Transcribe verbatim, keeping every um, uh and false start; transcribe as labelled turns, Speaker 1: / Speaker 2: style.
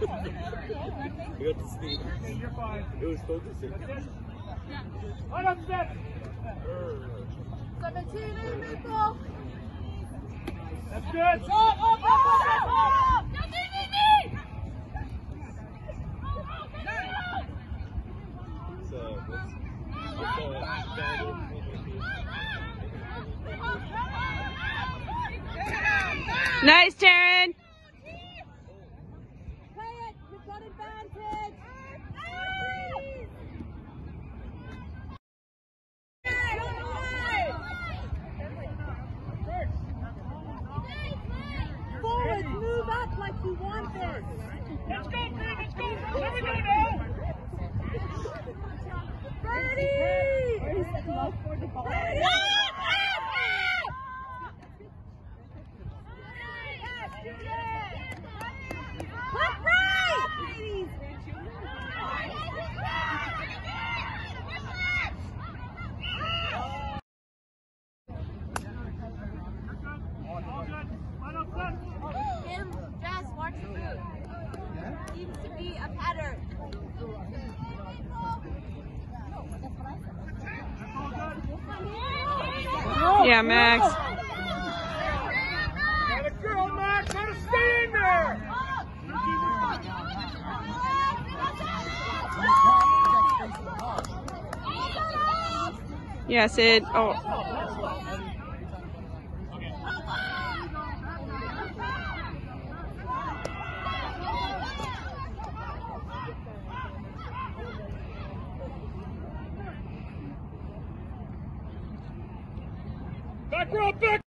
Speaker 1: We got to speed.
Speaker 2: You're fine.
Speaker 1: It was focusing.
Speaker 2: Line up, step.
Speaker 3: seventeen in people.
Speaker 2: That's good.
Speaker 3: Up, up, up, up, up.
Speaker 1: So, let's, let's go.
Speaker 4: Nice, Taryn.
Speaker 3: Play it. You've got advantage. Forward, move up like you want this.
Speaker 2: Let's go, Green. Let's go. There we go now.
Speaker 3: Birdie! Birdie said love for the ball. Look right! Him, Jazz, watch your food. Seems to be a pattern.
Speaker 4: Yeah, Max.
Speaker 2: Got a girl, Max. Gotta stay in there.
Speaker 4: Yeah, Sid. Oh.
Speaker 2: Back row, back.